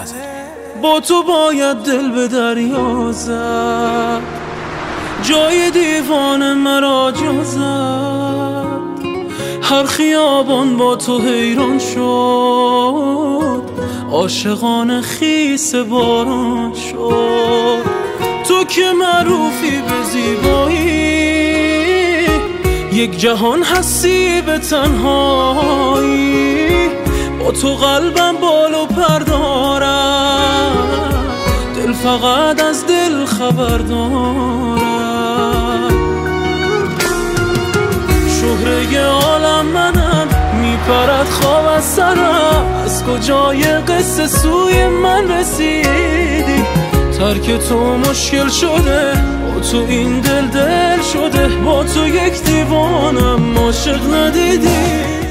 با تو باید دل به دریا زد، جای دیوان مرا جا زد. هر خیابان با تو حیران شد، عاشقان خیس باران شد. تو که معروفی به زیبایی، یک جهان هستی به تنهایی. با تو قلبم بال و پر دارد، دل فقط از دل خبر دارد. شهره عالم منم، میپرد خواب از سرم. از کجای قصه سوی من رسیدی؟ ترک تو مشکل شده، با تو این دل شده. با تو یک دیوانم عاشق ندیدی.